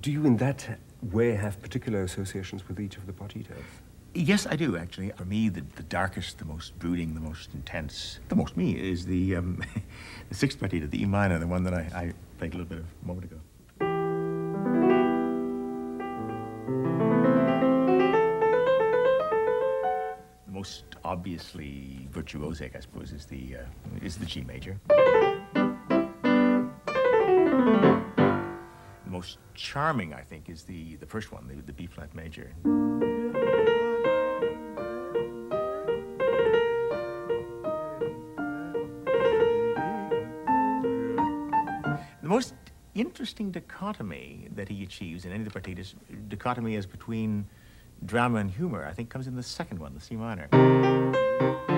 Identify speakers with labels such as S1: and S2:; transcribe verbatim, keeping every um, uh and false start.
S1: Do you, in that way, have particular associations with each of the partitas?
S2: Yes, I do, actually. For me, the, the darkest, the most brooding, the most intense, the most me, is the, um, the sixth partita, the E minor, the one that I, I played a little bit of a moment ago. The most obviously virtuosic, I suppose, is the, uh, is the G major. The most charming, I think, is the, the first one, the, the B flat major. The most interesting dichotomy that he achieves in any of the partitas, dichotomy as between drama and humor, I think comes in the second one, the C minor.